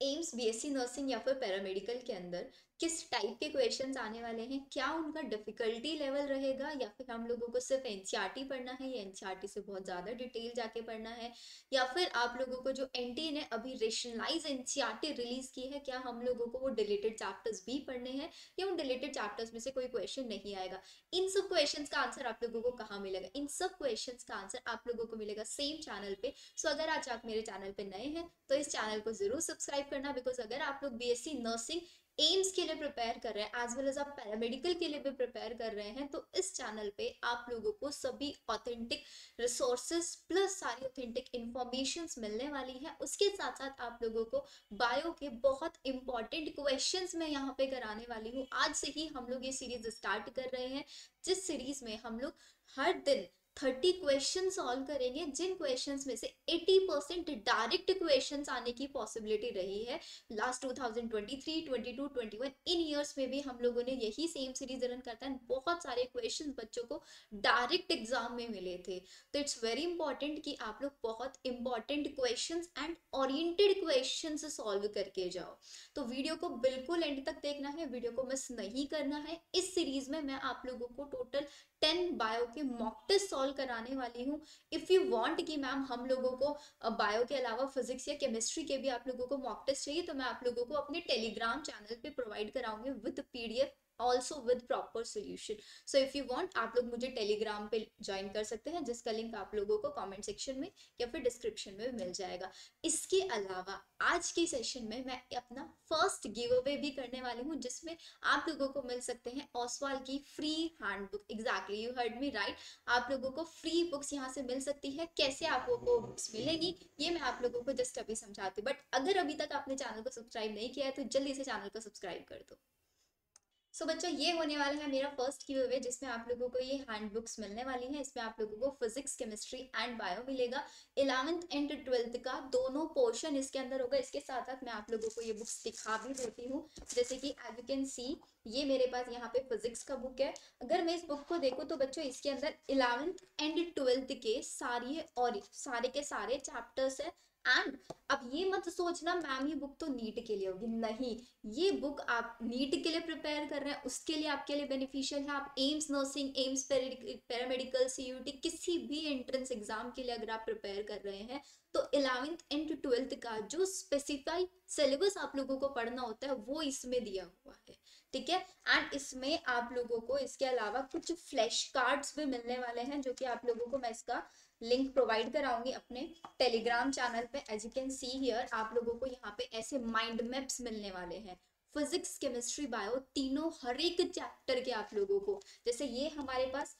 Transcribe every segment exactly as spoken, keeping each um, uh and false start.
AIIMS BSc nursing या फिर paramedical के अंदर किस टाइप के क्वेश्चंस आने वाले हैं, क्या उनका डिफिकल्टी लेवल रहेगा, या फिर हम लोगों को सिर्फ एनसीईआरटी पढ़ना है या एनसीईआरटी से बहुत ज़्यादा डिटेल जाके पढ़ना है, या फिर आप लोगों को जो एनटीए ने अभी रेशनलाइज एनसीईआरटी रिलीज की है, क्या हम लोगों को वो डिलीटेड चैप्टर्स भी पढ़ने हैं या उन डिलीटेड चैप्टर्स में से कोई क्वेश्चन नहीं आएगा। इन सब क्वेश्चंस का आंसर आप लोगों को कहाँ मिलेगा? इन सब क्वेश्चंस का आंसर आप लोगों को मिलेगा सेम चैनल पे। सो अगर आज आप मेरे चैनल पे नए हैं तो इस चैनल को जरूर सब्सक्राइब करना, बिकॉज अगर आप लोग बीएससी नर्सिंग एम्स के लिए प्रिपेयर कर रहे हैं एज वेल एज आप पैरामेडिकल के लिए भी प्रिपेयर कर रहे हैं, तो इस चैनल पे आप लोगों को सभी ऑथेंटिक रिसोर्सेज प्लस सारी ऑथेंटिक इंफॉर्मेशंस मिलने वाली है। उसके साथ साथ आप लोगों को बायो के बहुत इंपॉर्टेंट क्वेश्चंस मैं यहाँ पे कराने वाली हूँ। आज से ही हम लोग ये सीरीज स्टार्ट कर रहे हैं, जिस सीरीज में हम लोग हर दिन थर्टी क्वेश्चन सॉल्व करेंगे, जिन क्वेश्चंस में से एटी परसेंट डायरेक्ट क्वेश्चंस आने की पॉसिबिलिटी रही है। Last two thousand twenty three, twenty two, twenty one इन ईयर्स में भी हम लोगों ने यही सेम सीरीज रन करता है। बहुत सारे क्वेश्चंस बच्चों को डायरेक्ट एग्जाम में मिले थे, तो इट्स वेरी इंपॉर्टेंट कि आप लोग बहुत important questions and oriented questions solve करके जाओ। तो वीडियो को बिल्कुल एंड तक देखना है, वीडियो को मिस नहीं करना है। इस सीरीज में मैं आप लोगों को टोटल टेन बायो के मॉक टेस्ट सॉल्व कराने वाली हूँ। इफ यू वांट कि मैम हम लोगों को बायो के अलावा फिजिक्स या केमिस्ट्री के भी आप लोगों को मॉक टेस्ट चाहिए, तो मैं आप लोगों को अपने टेलीग्राम चैनल पे प्रोवाइड कराऊंगी with PDF, also with proper solution. So if you want आप लोग मुझे टेलीग्राम पे ज्वाइन कर सकते हैं, जिसका लिंक आप लोगों को कमेंट सेक्शन में या फिर डिस्क्रिप्शन में मिल जाएगा। इसके अलावा आज के सेशन में मैं अपना फर्स्ट गिव अवे भी करने वाली हूँ, जिसमें आप लोगों को मिल सकते हैं ओसवाल की free handbook. Exactly, you heard me right, आप लोगों को फ्री बुक्स यहाँ से मिल सकती है। कैसे आपको वो बुक्स मिलेगी ये मैं आप लोगों को जस्ट अभी समझाती हूँ, बट अगर अभी तक आपने चैनल को सब्सक्राइब नहीं किया है तो जल्दी से चैनल को सब्सक्राइब कर दो। सो so, बच्चों ये होने वाला है मेरा फर्स्ट गिव अवे, जिसमें आप लोगों को ये हैंड बुक्स मिलने वाली हैं। इसमें आप लोगों को फिजिक्स, केमिस्ट्री एंड बायो मिलेगा। इलेवेंथ एंड ट्वेल्थ का दोनों पोर्शन इसके अंदर होगा। इसके साथ साथ मैं आप लोगों को ये बुक्स दिखा भी देती हूँ, जैसे कि एज यू कैन सी ये मेरे पास यहाँ पे फिजिक्स का बुक है। अगर मैं इस बुक को देखूँ तो बच्चों इसके अंदर इलेवेंथ एंड ट्वेल्थ के सारे और सारे के सारे चैप्टर्स है। एंड अब ये मत सोचना मैम ये बुक तो नीट के लिए होगी, नहीं, ये बुक आप नीट के लिए प्रिपेयर कर रहे हैं उसके लिए आपके लिए बेनिफिशियल है। आप AIIMS nursing, AIIMS paramedical, CUET किसी भी एंट्रेंस एग्जाम के लिए अगर आप प्रिपेयर कर रहे हैं तो इलेवेंथ एंड ट्वेल्थ का जो स्पेसिफाई सिलेबस आप लोगों को पढ़ना होता है वो इसमें दिया हुआ है, ठीक है। एंड इसमें आप लोगों को इसके अलावा कुछ फ्लैश कार्ड्स भी मिलने वाले हैं, जो कि आप लोगों को मैं इसका लिंक प्रोवाइड कराऊंगी अपने टेलीग्राम चैनल पे। As you can see here आप लोगों को यहाँ पे ऐसे माइंड मैप्स मिलने वाले हैं, फिजिक्स, केमिस्ट्री, बायो तीनों हर एक चैप्टर के आप लोगों को। जैसे ये हमारे पास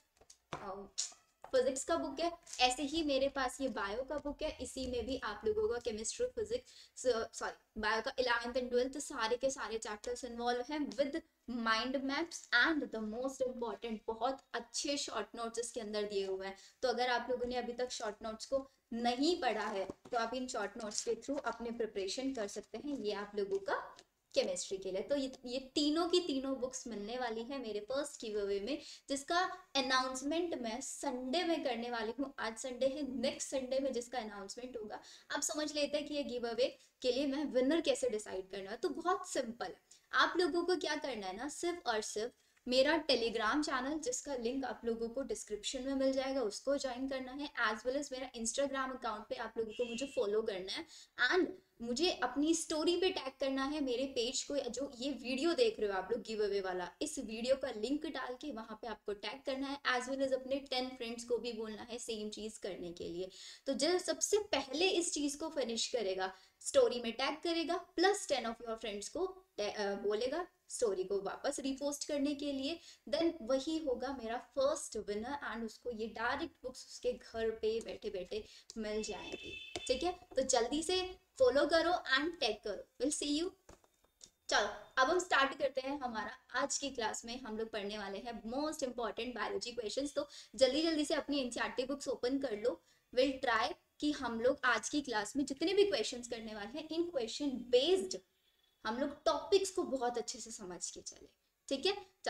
फिजिक्स का बुक है, ऐसे ही मेरे पास ये बायो का बुक है, इसी में भी आप लोगों का केमिस्ट्री, फिजिक्स, सॉरी बायो का इलेवेंथ एंड ट्वेल्थ सारे के सारे चैप्टर्स इन्वॉल्व हैं with mind maps and the most important बहुत अच्छे शॉर्ट नोट्स इसके अंदर दिए हुए हैं। तो अगर आप लोगों ने अभी तक शॉर्ट नोट्स को नहीं पढ़ा है तो आप इन शॉर्ट नोट्स के थ्रू अपने प्रिपरेशन कर सकते हैं। ये आप लोगों का केमिस्ट्री के लिए। तो ये ये तीनों की तीनों बुक्स मिलने वाली है मेरे फर्स्ट गिव अवे में, जिसका अनाउंसमेंट मैं संडे में करने वाली हूँ। आज संडे है, नेक्स्ट संडे में जिसका अनाउंसमेंट होगा। आप समझ लेते हैं कि ये गिव अवे के लिए मैं विनर कैसे डिसाइड करना है। तो बहुत सिंपल है, आप लोगों को क्या करना है ना, सिर्फ और सिर्फ मेरा टेलीग्राम चैनल जिसका लिंक आप लोगों को डिस्क्रिप्शन में मिल जाएगा उसको ज्वाइन करना है, एज वेल एज मेरा इंस्टाग्राम अकाउंट पे आप लोगों को मुझे फॉलो करना है एंड मुझे अपनी स्टोरी पे टैग करना है मेरे पेज को। जो ये वीडियो देख रहे हो आप लोग गिव अवे वाला, इस वीडियो का लिंक डाल के वहां पे आपको टैग करना है, एज वेल एज अपने टेन फ्रेंड्स को भी बोलना है सेम चीज करने के लिए। तो जो सबसे पहले इस चीज को फिनिश करेगा, स्टोरी में टैग करेगा, plus ten of your friends को बोलेगा स्टोरी को वापस रिपोस्ट करने के लिए, देन वही होगा मेरा फर्स्ट विनर एंड उसको ये डायरेक्ट बुक्स उसके घर पे बैठे बैठे मिल जाएंगी, ठीक है। तो जल्दी से फॉलो करो एंड टैग करो। Will see you. चलो अब हम स्टार्ट करते हैं हमारा आज की क्लास में। हम लोग पढ़ने वाले हैं मोस्ट इंपॉर्टेंट बायोलॉजी क्वेश्चंस। तो जल्दी जल्दी से अपनी एनसीईआरटी बुक्स ओपन कर लो। विल ट्राई कि हम लोग आज की क्लास में जितने भी क्वेश्चंस करने वाले हैं इन क्वेश्चन बेस्ड हम लोग टॉपिक्स को बहुत अच्छे से समझ के चले, ठीक है। चल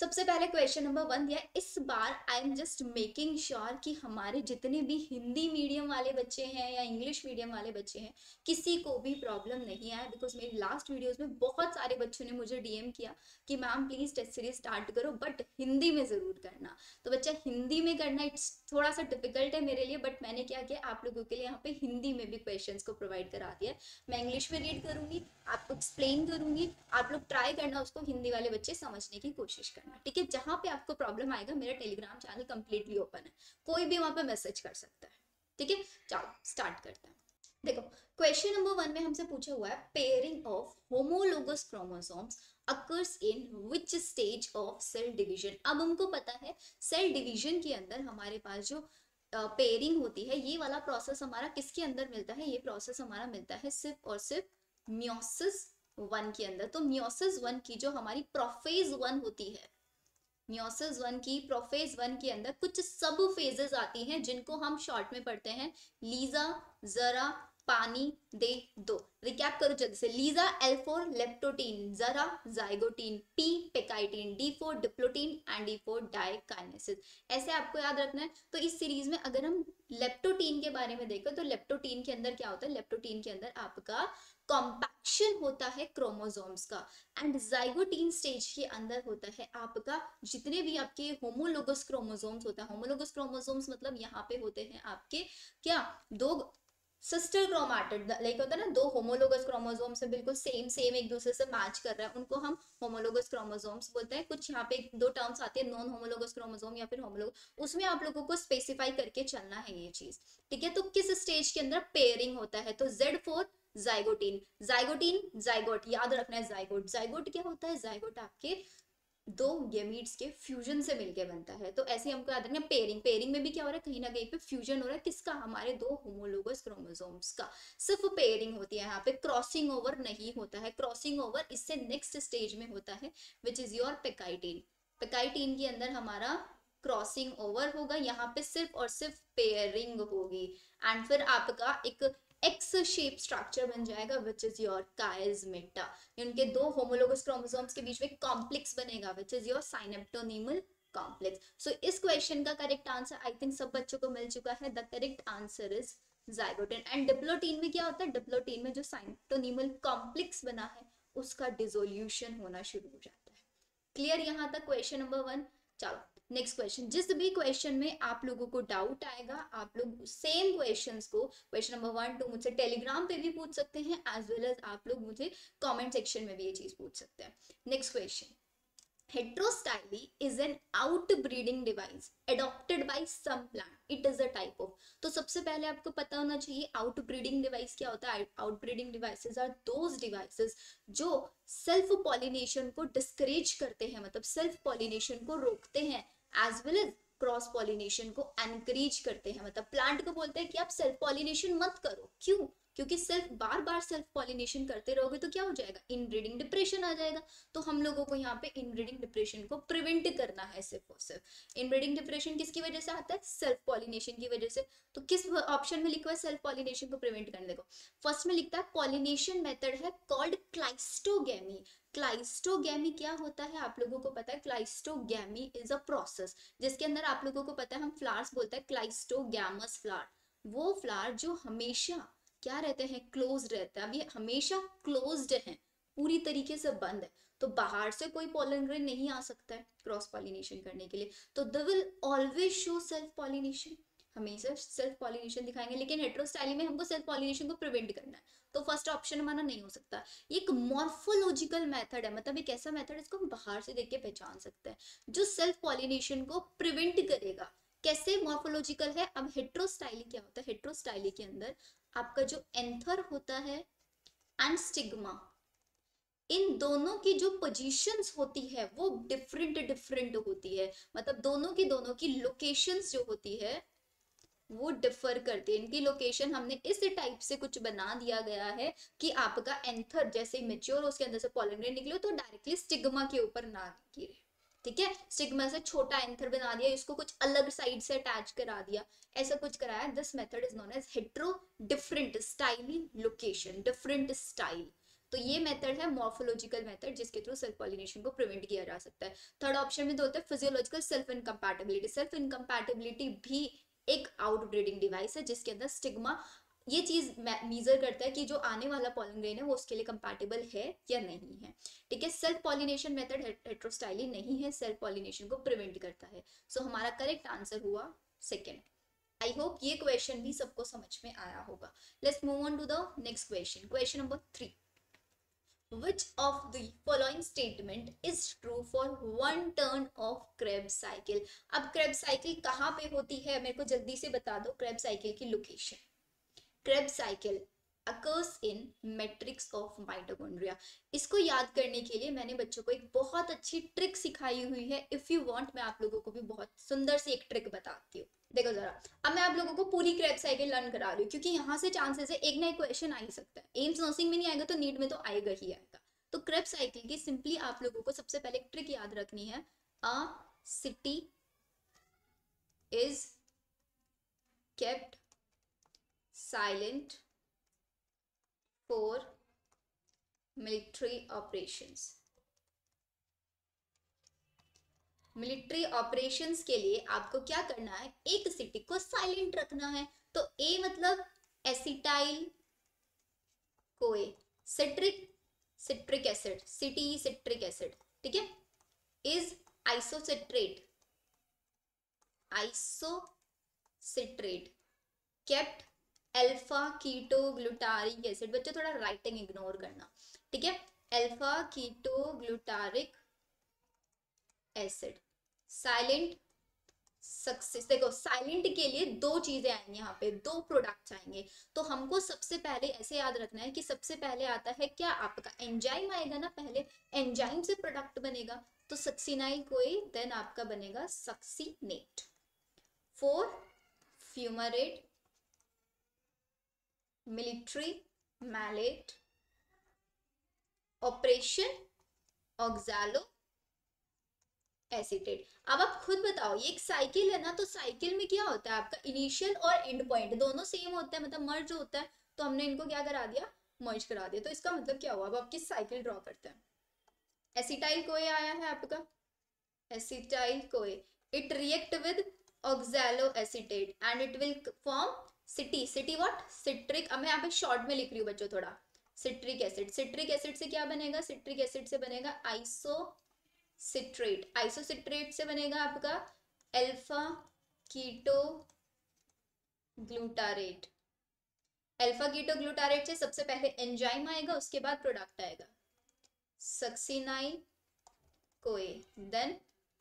सबसे पहले क्वेश्चन नंबर वन दिया, इस बार I am just making sure कि हमारे जितने भी हिंदी मीडियम वाले बच्चे हैं या इंग्लिश मीडियम वाले बच्चे हैं किसी को भी प्रॉब्लम नहीं आया, बिकॉज मेरी लास्ट वीडियोस में बहुत सारे बच्चों ने मुझे डीएम किया कि ma'am please test series start करो बट हिंदी में जरूर करना। तो बच्चा हिंदी में करना इट्स थोड़ा सा डिफिकल्ट है मेरे लिए, बट मैंने क्या किया आप लोगों के लिए यहाँ पे हिंदी में भी क्वेश्चन को प्रोवाइड करा दिया। मैं इंग्लिश में रीड करूंगी, आपको एक्सप्लेन करूंगी, आप लोग ट्राई करना उसको हिंदी वाले बच्चे समझने की कोशिश करना, ठीक है। जहां पे आपको प्रॉब्लम आएगा मेरा टेलीग्राम चैनल कंप्लीटली ओपन है, कोई भी वहां पे मैसेज कर सकता है, ठीक है। चलो स्टार्ट करते हैं। देखो क्वेश्चन नंबर वन में हमसे पूछा हुआ है pairing of homologous chromosomes occurs in which stage of cell division. अब हमको पता है सेल डिवीजन के अंदर हमारे पास जो पेयरिंग uh, होती है, ये वाला प्रोसेस हमारा किसके अंदर मिलता है, ये प्रोसेस हमारा मिलता है सिर्फ और सिर्फ मियोसिस वन के अंदर। तो मियोसिस वन की जो हमारी प्रोफेज वन होती है, मियोसिस वन की प्रोफेज वन के अंदर कुछ सब फेजेस आती हैं जिनको हम शॉर्ट में पढ़ते हैं लीजा, जरा, पानी, दे, दो। रिकैप करो जल्दी से। लीजा एल फोर लेप्टोटीन, जरा zygotene, P pachytene, D for diplotene and D for diakinesis. ऐसे आपको याद रखना है। तो इस सीरीज में अगर हम लेप्टोटीन के बारे में देखें तो लेप्टोटीन के अंदर क्या होता है, लेप्टोटीन के अंदर आपका कॉम्पैक्शन होता है क्रोमोसोम्स का, एंड जाइगोटीन स्टेज के अंदर होता है आपका जितने भी आपके होमोलोगस क्रोमोसोम्स होता है। होमोलोगस क्रोमोसोम्स मतलब यहाँ पे होते हैं आपके क्या दो सिस्टर क्रोमैटिड, लाइक होता है ना दो होमोलोगस क्रोमोसोम से बिल्कुल सेम सेम एक दूसरे से मैच कर रहा है, उनको हम होमोलोगस क्रोमोसोम्स बोलते हैं। कुछ यहाँ पे दो टर्म्स आते हैं नॉन होमोलोगस क्रोमोसोम या फिर होमोलोगस, उसमें आप लोगों को स्पेसिफाई करके चलना है ये चीज, ठीक है। तो किस स्टेज के अंदर पेयरिंग होता है, तो Z for zygotene, zygotene zygote याद रखना है। जाइगोट जाइगोट क्या होता है, जाइगोट आपके दो गैमीट्स के फ्यूजन से मिलके बनता है। तो ऐसे हमको याद रखना पेयरिंग, पेयरिंग में भी क्या हो रहा है, कहीं ना कहीं पे फ्यूजन हो रहा है किसका, हमारे दो होमोलोगस क्रोमोसोम्स का। सिर्फ पेयरिंग होती है, यहाँ पे क्रॉसिंग ओवर नहीं होता है। क्रॉसिंग ओवर इससे नेक्स्ट स्टेज में होता है विच इज योर पेकाइटीन। पेकाइटीन के अंदर हमारा क्रॉसिंग ओवर होगा, यहाँ पे सिर्फ और सिर्फ पेयरिंग होगी, एंड फिर आपका एक एक्स शेप स्ट्रक्चर बन जाएगा विच इज योर काइस्मेटा। उनके दो होमोलोगस क्रोमोसोम्स के बीच में कॉम्प्लेक्स बनेगा which is your synaptonemal complex. So इस क्वेश्चन का करेक्ट आंसर आई थिंक सब बच्चों को मिल चुका है। The correct answer is zygotene. And diplotene में क्या होता है, डिप्लोटीन में जो साइनेप्टोनीमल कॉम्प्लेक्स बना है उसका डिसोल्यूशन होना शुरू हो जाता है। क्लियर यहाँ तक क्वेश्चन नंबर वन। चलो नेक्स्ट क्वेश्चन। जिस भी क्वेश्चन में आप लोगों को डाउट आएगा आप लोग सेम क्वेश्चंस को क्वेश्चन नंबर वन टू मुझसे टेलीग्राम पे भी पूछ सकते हैं, एज वेल एज आप लोग मुझे कमेंट सेक्शन में भी ये चीज पूछ सकते हैं। Next question, heterostyle is an outbreeding device adopted by some plant, it is a type of। तो सबसे पहले आपको पता होना चाहिए outbreeding device क्या होता है। outbreeding devices are those devices जो self pollination को discourage करते हैं, मतलब self pollination को रोकते हैं, as well as cross pollination को एनकरेज करते हैं। मतलब प्लांट को बोलते हैं कि आप सेल्फ पॉलिनेशन मत करो, क्यों, क्योंकि सिर्फ बार बार सेल्फ पॉलिनेशन करते रहोगे तो क्या हो जाएगा, इनब्रीडिंग डिप्रेशन आ जाएगा। तो हम लोगों को यहाँ पे इनब्रीडिंग डिप्रेशन को प्रिवेंट करना है सिर्फ और सिर्फ। इनब्रीडिंग डिप्रेशन किसकी वजह से आता है, सेल्फ पॉलिनेशन की वजह से। तो किस ऑप्शन में लिखा है सेल्फ पॉलिनेशन को प्रिवेंट करने, देखो फर्स्ट में लिखता है पॉलिनेशन मेथड है कॉल्ड क्लाइस्टोगेमी। क्लाइस्टोगेमी क्या होता है आप लोगों को पता है, क्लाइस्टोगेमी इज अ प्रोसेस जिसके अंदर आप लोगों को पता है हम फ्लावर्स बोलते हैं क्लाइस्टोगैमस फ्लावर। वो फ्लावर जो हमेशा क्या रहते हैं, क्लोज रहते हैं। अब ये हमेशा क्लोज्ड है, पूरी तरीके से बंद है, तो बाहर से कोई पॉलन ग्रेन नहीं आ सकता है क्रॉस पॉलिनेशन करने के लिए। तो they will always show self pollination, हमेशा सेल्फ पॉलिनेशन दिखाएंगे। लेकिन हेटेरोस्टाइली में हमको सेल्फ पॉलिनेशन को प्रिवेंट करना है, तो फर्स्ट ऑप्शन हमारा नहीं हो सकता। ये एक मॉर्फोलॉजिकल मेथड है, मतलब एक ऐसा मेथड है इसको हम बाहर से देख के पहचान सकते हैं जो सेल्फ पॉलिनेशन को प्रिवेंट करेगा। कैसे मॉर्फोलॉजिकल है, अब हेटेरोस्टाइली क्या होता है, हेटेरोस्टाइली के अंदर आपका जो एंथर होता है एंड स्टिग्मा, इन दोनों की जो पोजीशंस होती है वो डिफरेंट डिफरेंट होती है। मतलब दोनों की दोनों की लोकेशंस जो होती है वो डिफर करती है। इनकी लोकेशन हमने इस टाइप से कुछ बना दिया गया है कि आपका एंथर जैसे ही मेच्योर उसके अंदर से पॉलन ग्रेन निकले तो डायरेक्टली स्टिग्मा के ऊपर ना गिरे, ठीक है। स्टिग्मा से छोटा एंथर बना दिया, इसको कुछ अलग साइड से अटैच करा दिया, ऐसा कुछ कराया। This method is known as hetero different styly location, different style. तो ये मेथड है मॉर्फोलॉजिकल मेथड, जिसके थ्रू सेल्फ पॉलिनेशन को प्रिवेंट किया जा सकता है। थर्ड ऑप्शन में तो होता है physiological self incompatibility. Self incompatibility भी एक आउटब्रीडिंग डिवाइस है, जिसके अंदर स्टिग्मा ये चीज मेजर करता है कि जो आने वाला पॉलन ग्रेन है वो उसके लिए कंपैटिबल है या नहीं है। ठीक है, सेल्फ पॉलिनेशन मेथड हेटेरोस्टाइली नहीं है, सेल्फ पॉलिनेशन को प्रिवेंट करता है। सो so, हमारा करेक्ट आंसर हुआ सेकेंड। आई होप ये क्वेश्चन भी सबको समझ में आया होगा। Let's move on to the next question. Question number three, Which of the following statement is true for one turn of Krebs cycle? अब Krebs cycle कहाँ पे होती है, मेरे को जल्दी से बता दो Krebs cycle की location. Krebs cycle occurs in matrix of mitochondria। इसको याद करने के लिए मैंने बच्चों को एक बहुत अच्छी ट्रिक सिखाई हुई है। इफ यू वांट मैं आप लोगों को भी बहुत सुंदर सी एक ट्रिक बताती हूँ। देखो जरा, अब मैं आप लोगों को पूरी Krebs cycle लर्न करा रही हूँ, क्योंकि यहाँ से चांसेस है एक ना एक क्वेश्चन आ ही सकता है। एम्स नर्सिंग में नहीं आएगा तो नीट में तो आएगा ही आएगा। तो Krebs cycle की सिंपली आप लोगों को सबसे पहले एक ट्रिक याद रखनी है। A city is kept silent for military operations। Military operations के लिए आपको क्या करना है, एक सिटी को साइलेंट रखना है। तो ए मतलब acetyl CoA, citric citric acid, city citric acid, ठीक है, is isocitrate isocitrate kept alpha keto glutaric acid. बच्चों थोड़ा राइटिंग इग्नोर करना, ठीक है। Alpha keto glutaric acid silent success. देखो साइलेंट के लिए दो चीजें आएंगी, यहाँ पे दो प्रोडक्ट्स आएंगे। तो हमको सबसे पहले ऐसे याद रखना है कि सबसे पहले आता है क्या, आपका एंजाइम आएगा ना, पहले एंजाइम से प्रोडक्ट बनेगा। तो सक्सिनाइल कोई, देन आपका बनेगा succinate. For fumarate military malate operation oxaloacetate. अब आप खुद बताओ, ये एक साइकिल है ना, तो साइकिल में क्या होता है, आपका इनिशियल और एंड पॉइंट दोनों सेम होता है, मतलब मर्ज होता है। तो हमने इनको क्या करा दिया, मर्ज करा दिया। तो इसका मतलब क्या हुआ, अब आपकी साइकिल ड्रॉ करते हैं। एसिटाइल कोए आया है आपका, acetyl CoA, it react with oxaloacetate and it will form city city what citric. अब मैं यहाँ पे शॉर्ट में लिख रही हूँ बच्चों थोड़ा, सिट्रिक एसिड। सिट्रिक एसिड से क्या बनेगा, सिट्रिक एसिड से बनेगा आइसो सिट्रेट, आइसोसिट्रेट से बनेगा आपका alpha keto glutarate. Alpha keto glutarate से सबसे पहले एंजाइम आएगा, उसके बाद प्रोडक्ट आएगा सक्सिनाइल कोए, देन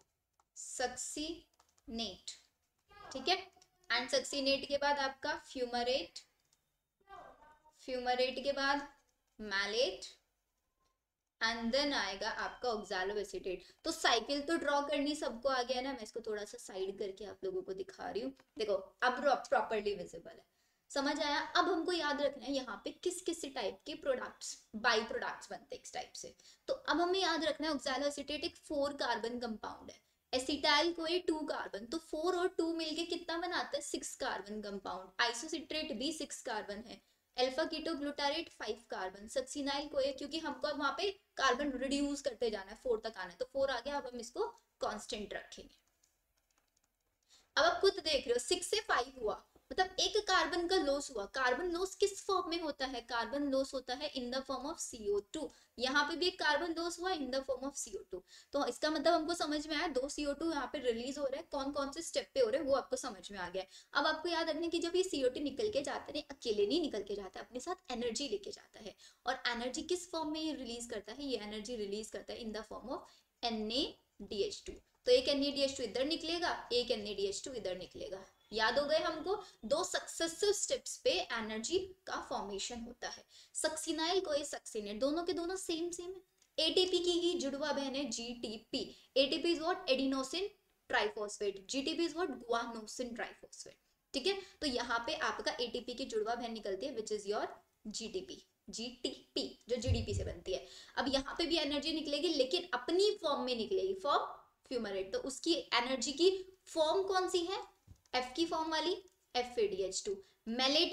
सक्सीनेट, ठीक है। एंड सक्सीनेट के बाद आपका फ्यूमरेट, फ्यूमरेट के बाद मैलेट एंड देन आएगा आपका ऑक्सैलो एसीटेट। तो साइकिल तो ड्रॉ करनी सबको आ गया ना, मैं इसको थोड़ा सा साइड करके आप लोगों को दिखा रही हूँ। देखो अब प्रॉपर्ली विजिबल है, समझ आया। अब हमको याद रखना है यहाँ पे किस किस टाइप के प्रोडक्ट्स, बाई प्रोडक्ट्स बनते हैं इस टाइप से। तो अब हमें याद रखना है ऑक्सैलो एसीटेट एक फोर कार्बन कंपाउंड है, एसिटाइल कोई टू कार्बन, तो फोर और टू मिलके कितना बनाता है, सिक्स कार्बन कंपाउंड। आइसोसिट्रेट भी सिक्स कार्बन है, alpha keto glutarate five carbon, succinyl CoA, क्योंकि हमको अब वहां पे कार्बन रिड्यूस करते जाना है, फोर तक आना है, तो फोर आ गया। अब हम इसको कांस्टेंट रखेंगे। अब आप खुद देख रहे हो सिक्स से फाइव हुआ, मतलब एक कार्बन का लॉस हुआ। कार्बन लॉस किस फॉर्म में होता है, कार्बन लॉस होता है in the form of C O two. यहाँ पे भी एक कार्बन लॉस हुआ in the form of C O two. तो इसका मतलब हमको समझ में आया, दो सी ओ टू यहाँ पे रिलीज हो रहा है, कौन कौन से स्टेप पे हो रहे हैं वो आपको समझ में आ गया। अब आपको याद रखना कि जब ये सी ओ टू निकल के जाता है, अकेले नहीं निकल के जाता है, अपने साथ एनर्जी लेके जाता है। और एनर्जी किस फॉर्म में ये रिलीज करता है, ये एनर्जी रिलीज करता है in the form of N A D H two. तो एक N A D H two इधर निकलेगा, एक N A D H two इधर निकलेगा। याद हो गए हमको, दो सक्सेसिव स्टेप्स पे एनर्जी का फॉर्मेशन होता है। सक्सिनाइल कोई सक्सिनेट, दोनों के दोनों सेम सेम है। एटीपी की ही जुड़वा बहन है GTP. ATP is what, adenosine triphosphate, GTP is what, guanosine triphosphate, ठीक है। तो यहाँ पे आपका एटीपी की जुड़वा बहन निकलती है which is your GTP, GTP जो जीडीपी से बनती है। अब यहाँ पे भी एनर्जी निकलेगी, लेकिन अपनी फॉर्म में निकलेगी, फॉर्म फ्यूमरेट। तो उसकी एनर्जी की फॉर्म कौन सी है, एफ की फॉर्म वाली, F A D H two. Malate में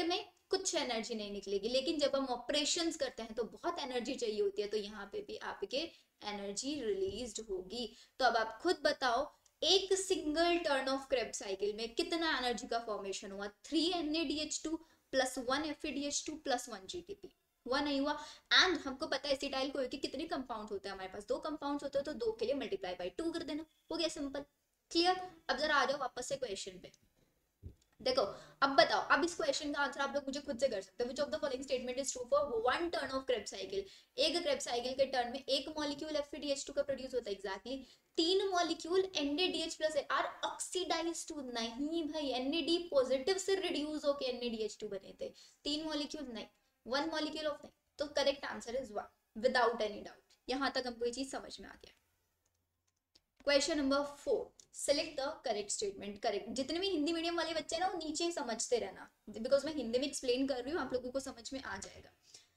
कुछ एनर्जी नहीं निकलेगी। लेकिन जब हम ऑपरेशंस करते हैं तो बहुत एनर्जी चाहिए होती है, तो यहाँ पे भी आपके एनर्जी रिलीज्ड होगी। तो अब आप खुद बताओ, एक single turn of Krebs cycle में कितना एनर्जी का फॉर्मेशन हुआ? Three N A D H two plus one F A D H two plus one G T P, हुआ नहीं हुआ? एंड हमको पता है एसिटाइल कोई के कितने कंपाउंड होते हैं, हमारे पास दो कंपाउंड्स होते हैं, तो दो के लिए मल्टीप्लाई बाय टू कर देना, हो गया सिंपल, क्लियर। अब जरा आ जाओ वापस से क्वेश्चन पे। देखो अब बताओ, अब इस क्वेश्चन का आंसर आप लोग मुझे खुद से कर सकते हो। Which of the following statement is true for one turn of Krebs cycle? एक क्रेब्स साइकिल के टर्न में एक molecule F A D H two का प्रोड्यूस होता है, एग्जैक्टली। तीन molecule N A D H plus are oxidized to, नहीं भाई, एन ए डी पॉजिटिव से रिड्यूस होके N A D H two बने थे। तीन मॉलिक्यूल नहीं, वन मॉलिक्यूल ऑफ नहीं, तो correct answer is one, without any doubt. यहां तक हमको ये चीज समझ में आ गया। Question number four, select the correct statement. Correct, जितने भी हिंदी मीडियम वाले बच्चे ना वो नीचे समझते रहना, बिकॉज मैं हिंदी में एक्सप्लेन कर रही हूँ, आप लोगों को समझ में आ जाएगा।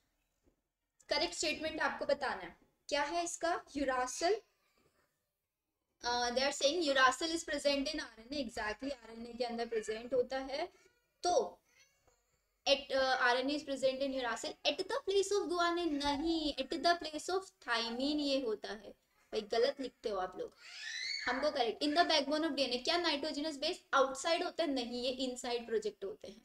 करेक्ट स्टेटमेंट आपको बताना है क्या है इसका। Uracil, they are saying uracil is present in RNA, exactly RNA के अंदर प्रेजेंट होता है। तो at RNA is present in uracil at the place of guanine, नहीं, at the place of thymine ये होता है। भाई गलत लिखते हो आप लोग, हमको correct. In the backbone of DNA, क्या नाइट्रोजनस बेस आउटसाइड होता है? नहीं, ये इनसाइड प्रोजेक्ट होते हैं।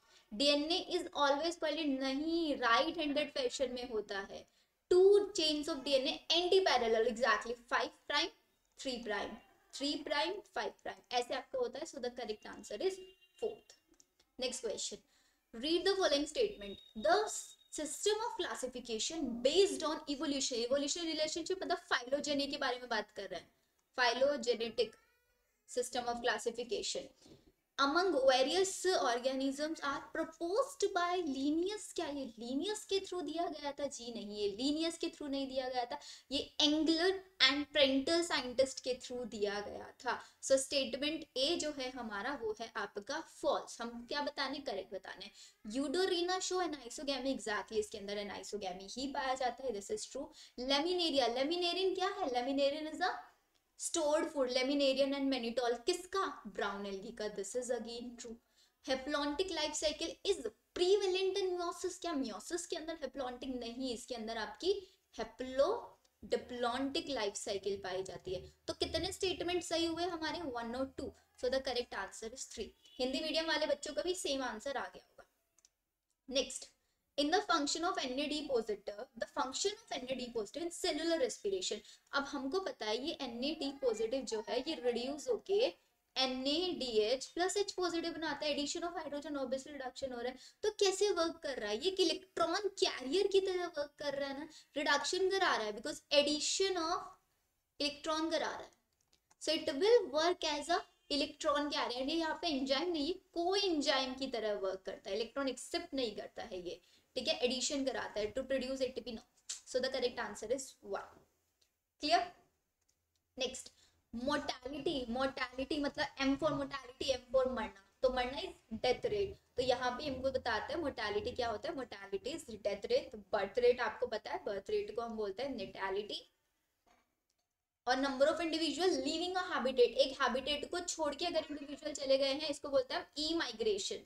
डीएनए इज ऑलवेज पॉइंटेड, नहीं, राइट हैंडेड फैशन में होता है। Two chains of DNA anti parallel, exactly, five prime three prime, three prime five prime, ऐसे आपका होता है। So the correct answer is fourth. Next question, read the following statement. The system of classification based on evolution, evolution relationship मतलब phylogeny के बारे में बात कर रहे हैं, phylogenetic system of classification among various organisms are proposed by Linnaeus। क्या ये Linnaeus के थ्रू दिया गया था? जी नहीं, ये Linnaeus के थ्रू नहीं दिया गया था, ये एंगलर एंड प्रेंटल साइंटिस्ट के थ्रू दिया गया था। सो स्टेटमेंट ए जो है हमारा वो है आपका फॉल्स। हम क्या बताने, करेक्ट बताने। Eudorina show anisogamy, exactly इसके अंदर एन आइसोगैमी ही पाया जाता है, this is true. Laminaria, laminarin क्या है? Laminarin is a stored food, laminarin and mannitol किसका? ब्राउन एल्गी का, this is again true. Haplontic life cycle is prevalent in meiosis, क्या मियोसिस के अंदर हेप्लॉन्टिक नहीं, इसके अंदर आपकी हेप्लो डिप्लॉन्टिक लाइफ साइकिल पाई जाती है। तो कितने स्टेटमेंट सही हुए हमारे? वन और two. So the correct answer is three. Hindi medium वाले बच्चों का भी सेम आंसर आ गया होगा। Next, in the function of N A D positive, the function of N A D positive in cellular respiration। अब हमको पता है ये N A D positive जो है ये reduce होके N A D H plus H positive बनाता है, addition of hydrogen obviously reduction हो रहा है। तो कैसे वर्क कर रहा है? ये इलेक्ट्रॉन कैरियर की तरह वर्क कर रहा है ना, रिडक्शन करा रहा है, बिकॉज एडिशन ऑफ इलेक्ट्रॉन करा रहा है। So it will work as a electron carrier. ये यहाँ पे एंजाइम नहीं, कोई एंजाइम की तरह वर्क करता है, इलेक्ट्रॉन एक्सेप्ट नहीं करता है ये, ठीक है, एडिशन कराता है to produce ATP. No, so the correct answer is one, clear. Next, mortality, mortality मतलब M for mortality, M for मरना, तो मरना इज डेथ रेट। तो यहाँ पे हमको बताते हैं मोर्टेलिटी क्या होता है, mortality is death rate. Birth rate आपको पता है, बर्थ रेट को हम बोलते हैं नेटैलिटी। और number of individual living a habitat, एक हैबिटेट को छोड़ के अगर इंडिविजुअल चले गए हैं, इसको बोलते हैं ई माइग्रेशन।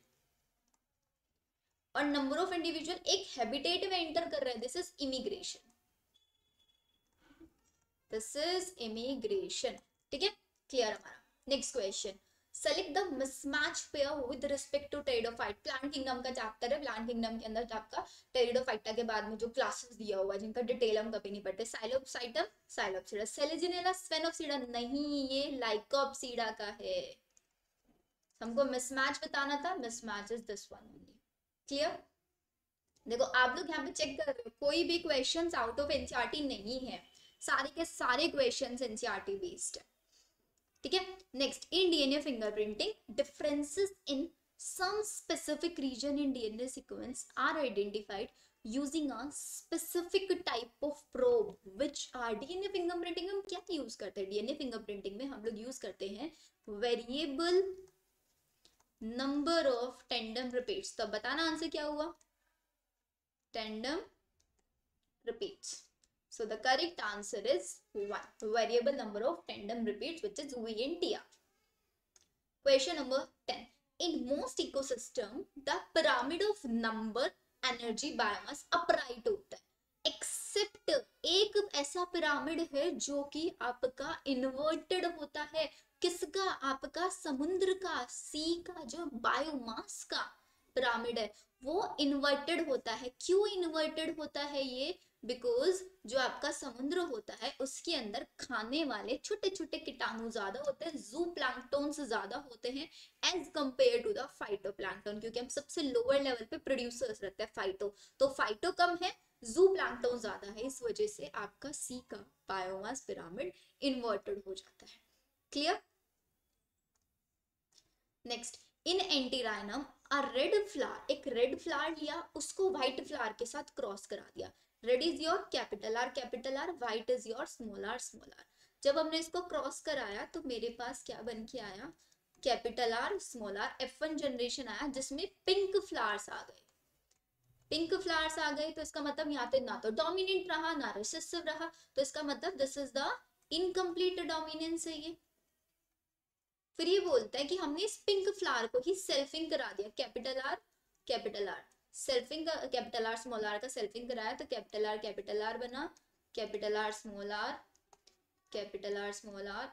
और नंबर ऑफ इंडिविजुअल एक हैबिटेट में एंटर कर रहे हैं, this is immigration, this is immigration, ठीक है, क्लियर हमारा। Next question, select the mismatch pair with respect to pteridophyte. Plant kingdom का चैप्टर है, प्लांट किंगडम के अंदर आपका टेरिडोफाइटा के बाद में जो क्लासेस दिया हुआ है जिनका डिटेल हम कभी नहीं पढ़ते, साइलोप्साइटम, साइलोप्सिडा, सेलेजिनेला, स्फेनोप्सिडा, नहीं ये लाइकोप्सिडा का है। हमको मिसमैच बताना था, mismatch is this one only, clear. देखो आप लोग यहाँ पे चेक कर रहे हो, कोई भी क्वेश्चंस आउट ऑफ एनसीईआरटी नहीं है, सारे के सारे क्वेश्चंस एनसीईआरटी बेस्ड है, ठीक है। Next, in DNA fingerprinting differences in some specific region in DNA sequence are identified using a specific type of probe which are. DNA fingerprinting में हम क्या यूज करते हैं? डीएनए फिंगरप्रिंटिंग में हम लोग यूज करते हैं variable number of tandem repeats. तो बताना आंसर क्या हुआ? Tandem repeats. So the correct answer is one, variable number of tandem repeats, which is V N T R. Question number ten. In most ecosystem, the pyramid of number, energy, biomass upright होता है, except एक ऐसा pyramid है जो कि आपका inverted होता है। किसका? आपका समुद्र का, सी का, जो बायोमास का पिरामिड है वो इन्वर्टेड होता है। क्यों इन्वर्टेड होता है ये? बिकॉज जो आपका समुद्र होता है उसके अंदर खाने वाले छोटे छोटे कीटाणु ज्यादा होते हैं, जू प्लैंक्टॉन्स ज्यादा होते हैं as compare to the phytoplankton, क्योंकि हम सबसे लोअर लेवल पे प्रोड्यूसर्स रहते हैं फाइटो, तो फाइटो कम है, जू प्लैंक्टन ज्यादा है, इस वजह से आपका सी का बायोमास पिरामिड इन्वर्टेड हो जाता है। Clear? Next, in antirrhinum a red flower, एक रेड फ्लावर लिया, उसको व्हाइट फ्लावर के साथ क्रॉस करा दिया। Red is your capital R capital R, white is your small r small r. जब हमने इसको क्रॉस कराया तो मेरे पास क्या बन के आया? Capital R small r, F one generation आया जिसमें पिंक फ्लावर्स आ गए। पिंक फ्लावर्स आ गए तो इसका मतलब यहाँ पे ना तो डोमिनेंट रहा ना रिसेसिव रहा, तो इसका मतलब this is the incomplete dominance है ये। फिर ये बोलता है कि हमने इस पिंक फ्लावर को ही सेल्फिंग करा दिया, capital R capital R, selfing capital R small r का सेल्फिंग कराया तो कैपिटल आर कैपिटल आर बना, capital R small r capital R small r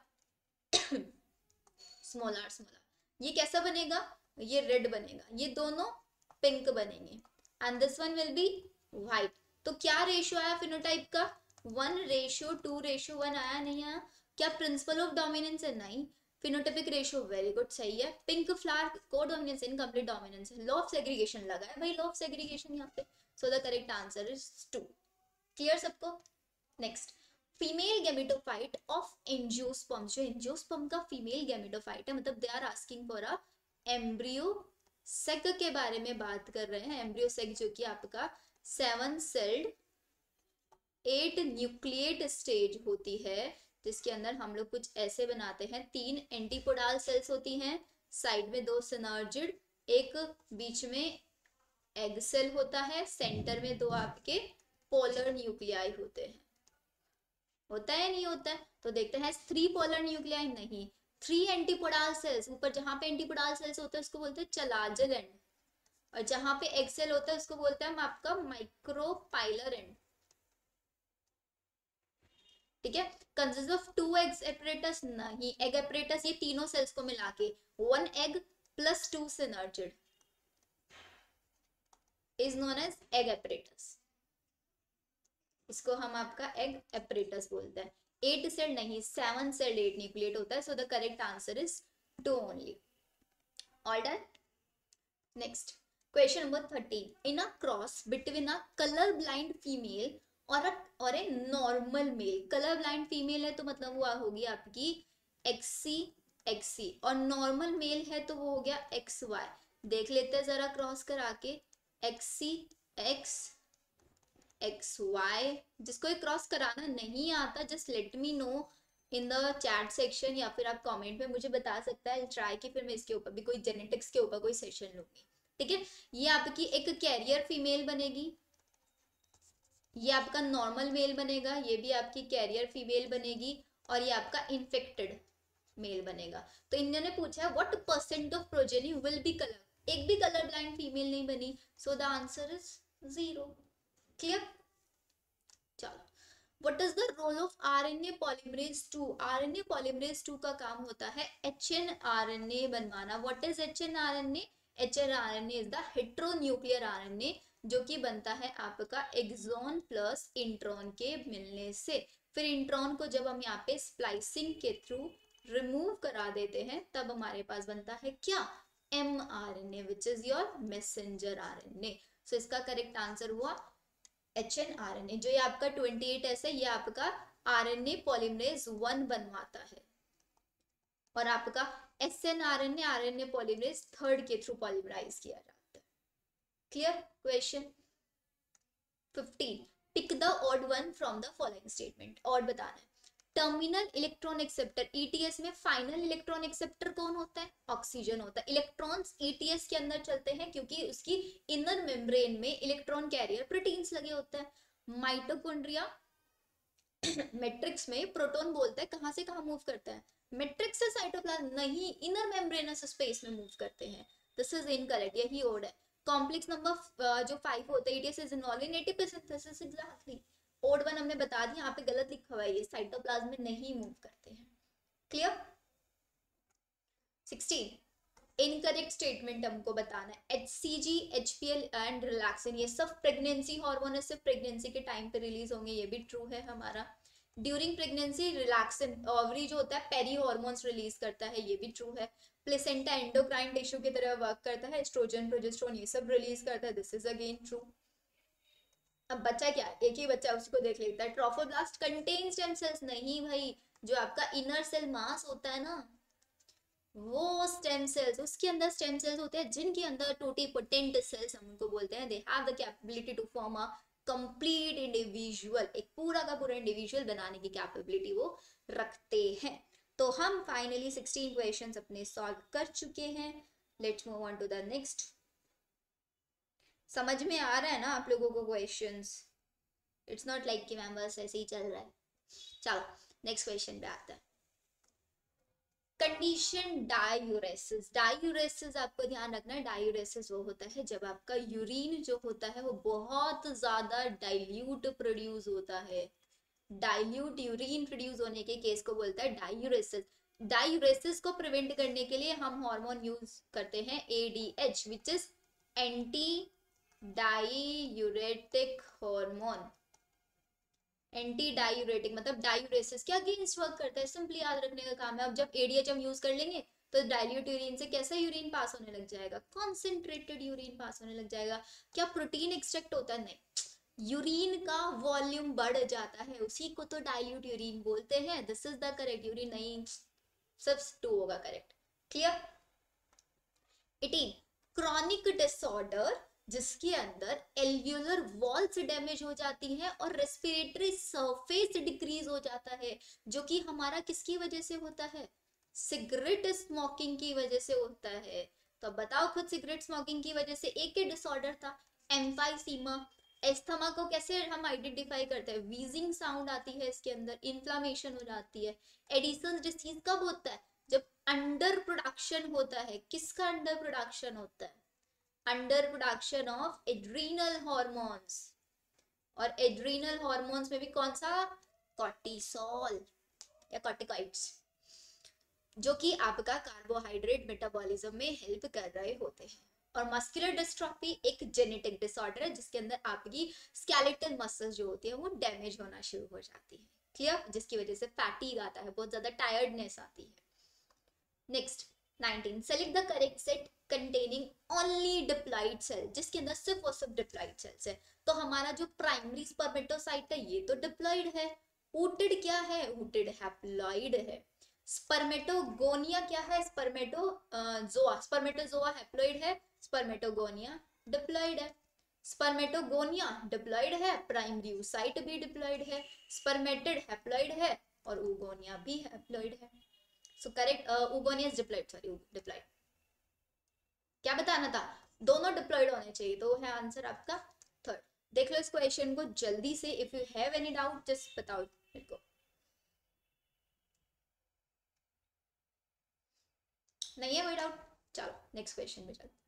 small r small r. ये कैसा बनेगा? ये रेड बनेगा, ये दोनों पिंक बनेंगे and this one will be white. तो क्या रेशियो आया फिनोटाइप का? One ratio two ratio one आया, नहीं आया? क्या प्रिंसिपल ऑफ डोमिनेंस है? नहीं। फिनोटाइपिक रेशियो वेरी गुड, सही है। पिंक फ्लावर को डोमिनेंस, इनकम्प्लीट डोमिनेंस है। लॉ ऑफ सेग्रीगेशन लगा है भाई, लॉ ऑफ सेग्रीगेशन यहाँ पे, so the correct answer is two. Clear सबको? Next, female gametophyte of angiosperm, जो एंजियोस्पर्म का फीमेल गैमेटोफाइट है, मतलब they are asking for a embryo sac के बारे में बात कर रहे हैं। एम्ब्रियो सेक जो कि आपका seven celled eight nucleate stage होती है, जिसके अंदर हम लोग कुछ ऐसे बनाते हैं, तीन एंटीपोडाल सेल्स होती हैं, साइड में दो सिनर्जिड, एक बीच में एग सेल होता है, सेंटर में दो आपके पोलर न्यूक्लियाई होते हैं। होता है नहीं होता है? तो देखते हैं, थ्री पोलर न्यूक्लियाई नहीं, थ्री एंटीपोडाल सेल्स। ऊपर जहां पे एंटीपोडाल सेल्स होते हैं उसको बोलते हैं चलाजल एंड, और जहां पे एग सेल होता है उसको बोलते हैं हम आपका माइक्रोपाइलर एंड। ठीक है? Consist of two eggs apparatus, नहीं, एग एपरेटस ये तीनों सेल्स को मिला के, one egg plus two synergid is known as egg apparatus. इसको हम आपका एग एपरेटस बोलते हैं। एट सेल नहीं, सेवन सेल एट न्यूक्लिएट होता है, so the correct answer is two only. All done? Next, question number thirteen, in a cross between a colour blind female और a और a normal mail. Colour blind female है तो मतलब वो होगी आपकी एक्सी एक्सी, और नॉर्मल मेल है तो वो हो गया एक्स वाई। देख लेते हैं जरा क्रॉस करा के, एक्सी एक्स एक्स वाई। जिसको ये क्रॉस कराना नहीं आता, just let me know in the chat section, या फिर आप कमेंट में मुझे बता सकता है, ट्राई कि फिर मैं इसके ऊपर भी कोई जेनेटिक्स के ऊपर कोई सेशन लूंगी। ठीक है? ये आपकी एक कैरियर फीमेल बनेगी, ये आपका नॉर्मल मेल बनेगा, ये भी आपकी कैरियर फीमेल बनेगी, और ये आपका इन्फेक्टेड मेल बनेगा। तो इन्होंने पूछा है what percent of progeny will be colour, एक भी कलर ब्लाइंड फीमेल नहीं बनी, so the answer is zero. Clear? चलो, what is the role of RNA polymerase two? RNA polymerase two का काम होता है एचएनआरएनए बनवाना। What is hnRNA? HnRNA is the heteronuclear RNA, जो कि बनता है आपका एक्सॉन प्लस इंट्रॉन के मिलने से। फिर इंट्रॉन को जब हम यहाँ पे स्प्लाइसिंग के थ्रू रिमूव करा देते हैं तब हमारे पास बनता है क्या? MRNA, which is your messenger RNA. So इसका करेक्ट आंसर हुआ एचएनआरएनए। जो ये आपका ट्वेंटी एट एस है, ये आपका आरएनए पॉलीमरेज वन बनवाता है, और आपका एसएनआरएनए आरएनए पॉलीमरेज थर्ड के थ्रू पॉलीमराइज किया जाता है। Clear? Question fifteen, pick the odd one from the following statement. Odd बताना है। टर्मिनल इलेक्ट्रॉन एक्सेप्टर, ईटीएस में फाइनल इलेक्ट्रॉन एक्सेप्टर कौन होता है? ऑक्सीजन होता है। इलेक्ट्रॉन्स ईटीएस के अंदर चलते हैं क्योंकि उसकी इनर मेम्ब्रेन में इलेक्ट्रॉन कैरियर प्रोटीन्स लगे होते हैं। माइटोकॉन्ड्रिया मैट्रिक्स में प्रोटॉन बोलता है कहां से कहां मूव करता है? मैट्रिक्स से साइटोप्लाज्म नहीं, इनर मेम्ब्रेनस स्पेस में मूव करते हैं। दिस इज इनकरेक्ट, यही ओड है। कॉम्प्लेक्स नंबर जो फाइव होता है, it is involve in ATP synthesis, exactly. Odd one हमने बता दिया, यहाँ पे गलत लिखा हुआ है, ये साइटोप्लाज्म में नहीं मूव करते हैं। क्लियर? सिक्सटीन, इनकरेक्ट स्टेटमेंट हमको बताना है। एचसीजी, एचपीएल एंड रिलैक्सिन ये सब प्रेगनेंसी हार्मोन है, सिर्फ प्रेगनेंसी के टाइम पे रिलीज होंगे, ये भी ट्रू है हमारा। ड्यूरिंग प्रेगनेंसी रिलैक्सिन ओवरी जो होता है पेरी हार्मोन्स रिलीज करता है, ये भी ट्रू है। प्लेसेंटा एंडोक्राइन टिश्यू की तरह वर्क करता है, एस्ट्रोजन प्रोजेस्टेरोन ये सब रिलीज करता है, दिस इज अगेन ट्रू। अब बच्चा क्या, एक ही बच्चा उसको देख लेता है। ट्रोफोब्लास्ट कंटेन स्टेम सेल्स, नहीं भाई, जो आपका इनर सेल मास होता है ना, वो स्टेम सेल्स, उसके अंदर स्टेम सेल्स होते हैं जिनके अंदर टोटिपोटेंट सेल्स हम उनको बोलते हैं। They have the capability to form a complete individual, एक पूरा का पूरा इंडिविजुअल बनाने की कैपेबिलिटी वो रखते हैं। तो हम फाइनली सिक्सटीन क्वेश्चंस अपने सॉल्व कर चुके हैं। Let's move on to the next. समझ में आ रहा है ना आप लोगों को क्वेश्चंस? इट्स नॉट लाइक कि मैम बस ऐसे ही चल रहा है। चलो नेक्स्ट क्वेश्चन पे आते हैं। Condition diuresis. डायूरेसिस आपको ध्यान रखना है, डायूरेसिस वो होता है जब आपका यूरिन जो होता है वो बहुत ज्यादा डाइल्यूट प्रोड्यूस होता है। डाइल्यूट यूरिन प्रोड्यूस होने के केस को बोलता है डायूरेसिस। डायूरेसिस को प्रिवेंट करने के लिए हम हार्मोन यूज करते हैं ADH, which is anti diuretic hormone. Anti diuretic मतलब डायूरेसिस के अगेंस्ट वर्क करता है, सिंपली याद रखने का काम है। अब जब एडीएच हम यूज कर लेंगे तो डाइल्यूट यूरिन से कैसा यूरिन पास होने लग जाएगा? कॉन्सेंट्रेटेड यूरिन पास होने लग जाएगा। क्या प्रोटीन एक्सट्रैक्ट होता है? नहीं, यूरिन का वॉल्यूम बढ़ जाता है, उसी को तो डाइल्यूट यूरिन बोलते हैं। This is the correct, urine नहीं, सिर्फ टू होगा correct. Clear? Eighteen, chronic disorder जिसके अंदर एल्व्यूलर वॉल्स डैमेज हो जाती हैं और रेस्पिरेटरी सरफेस डिक्रीज हो जाता है, जो कि हमारा किसकी वजह से होता है? सिगरेट स्मोकिंग की वजह से होता है। तो बताओ खुद, सिगरेट स्मोकिंग की वजह से एक ही डिसऑर्डर था एम्फाइसीमा। एस्थमा को कैसे हम आइडेंटिफाई करते हैं? वीजिंग साउंड आती है इसके अंदर, इन्फ्लामेशन हो जाती है। एडिसन डिसीज कब होता है? जब अंडर प्रोडक्शन होता है। किसका अंडर प्रोडक्शन होता है? Under production of adrenal hormones. और एड्रीनल हॉर्मोन्स में भी कौन सा? कॉर्टिसोल या कॉर्टिकॉइड्स, जो कि आपका कार्बोहाइड्रेट मेटाबॉलिज्म में हेल्प कर रहे होते हैं। और मस्कुलर डिस्ट्रॉफी एक जेनेटिक डिसऑर्डर है जिसके अंदर आपकी स्केलेटल मसल्स जो होती है वो डैमेज होना शुरू हो जाती है। क्लियर? जिसकी वजह से फैटीग आता है, बहुत ज्यादा टायर्डनेस आती है। Next nineteen, select the correct set containing only diploid cell, जिसके अंदर सिर्फ और सिर्फ डिप्लॉइड सेल्स है। तो हमारा जो प्राइमरी स्पर्मेटोसाइट है ये तो डिप्लॉइड है। ऊटेड क्या है? ऊटेड हैप्लॉइड है। स्पर्मेटोगोनिया क्या है? स्पर्मेटो जोआ, स्पर्मेटोजोआ हैप्लॉइड है, स्पर्मेटोगोनिया डिप्लॉइड है। स्पर्मेटोगोनिया डिप्लॉइड है, प्राइमरी oocyte भी डिप्लॉइड है, स्पर्मेटेड हैप्लॉइड है और oogonia भी हैप्लॉइड है। So correct, oogonia is diploid, sorry diploid. क्या बताना था? दोनों डिप्लॉइड होने चाहिए, तो है आंसर आपका थर्ड। देख लो इस क्वेश्चन को जल्दी से, if you have any doubt just बताओ मेरे को। नहीं है कोई डाउट? चलो नेक्स्ट क्वेश्चन में चलते।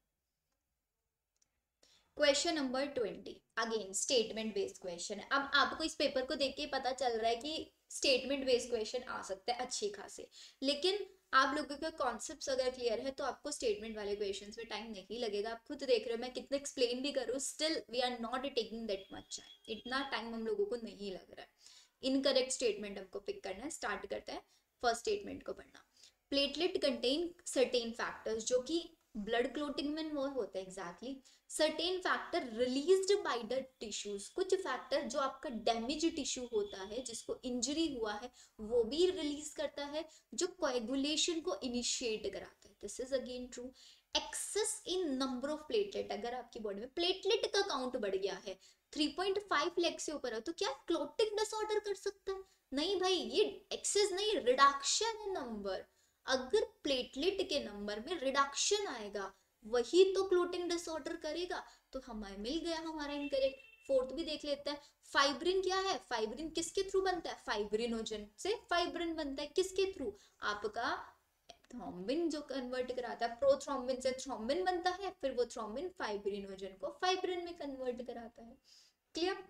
Question number twenty, again statement based question है। अब आपको इस पेपर को देख के पता चल रहा है कि स्टेटमेंट बेस्ड क्वेश्चन आ सकता है अच्छे खासे, लेकिन आप लोगों के कॉन्सेप्ट्स अगर क्लियर है तो आपको स्टेटमेंट वाले क्वेश्चंस में टाइम नहीं लगेगा। आप खुद देख रहे हो मैं कितना एक्सप्लेन भी करूँ, still we are not taking that much time, इतना टाइम हम लोगों को नहीं लग रहा है। इनकरेक्ट स्टेटमेंट हमको पिक करना है। स्टार्ट करते हैं फर्स्ट स्टेटमेंट को पढ़ना। प्लेटलेट कंटेन सर्टेन फैक्टर्स, जो कि ब्लड क्लोटिंग में इन्वॉल्व होते हैं। Exactly, certain factor released by the tissues, कुछ फैक्टर जो आपका डैमेज टिश्यू होता है, जिसको इंजरी हुआ है, वो भी रिलीज करता है, जो कोएगुलेशन को इनिशिएट कराता है। This is again true. Excess in number of platelet, अगर आपकी बॉडी में प्लेटलेट का काउंट बढ़ गया है, थ्री पॉइंट फाइव लाख से ऊपर है, तो क्या क्लोटिंग डिसऑर्डर कर सकता है? नहीं भाई, ये एक्सेस नहीं, रिडक्शन है नंबर। अगर प्लेटलेट के नंबर में रिडक्शन आएगा वही तो क्लोटिंग डिसऑर्डर करेगा। तो हमें मिल गया हमारा इनकरेक्ट। फोर्थ भी देख लेते हैं। फाइब्रिन क्या है? फाइब्रिन किसके थ्रू बनता है? फाइब्रिनोजन से फाइब्रिन बनता है। किसके थ्रू? आपका थ्रोम्बिन जो कन्वर्ट कराता है, प्रोथ्रोम्बिन से थ्रोम्बिन बनता है, फिर वो थ्रोम्बिन फाइब्रिनोजन को फाइब्रिन में कन्वर्ट कराता है। Clear?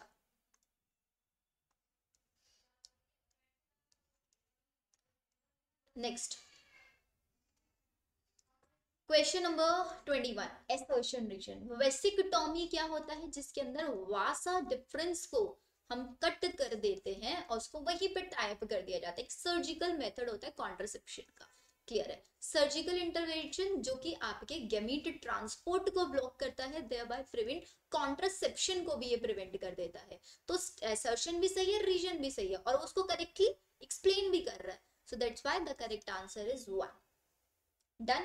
Next question number twenty one, assertion reason. Vasectomy क्या होता है? जिसके अंदर वासा डिफरेंस को हम कट कर देते हैं और उसको वहीं पे टाइप कर दिया जाता है। एक सर्जिकल मेथड होता है कॉन्ट्रासेप्शन का। क्लियर है? सर्जिकल इंटरवेंशन जो कि आपके गैमीट ट्रांसपोर्ट को ब्लॉक करता है, देयरबाय प्रिवेंट कॉन्ट्रासेप्शन को भी ये प्रिवेंट कर देता है। तो एसर्शन भी सही है, रीजन भी सही है, और उसको करेक्टली एक्सप्लेन भी कर रहा है। So that's why the correct answer is one. Done.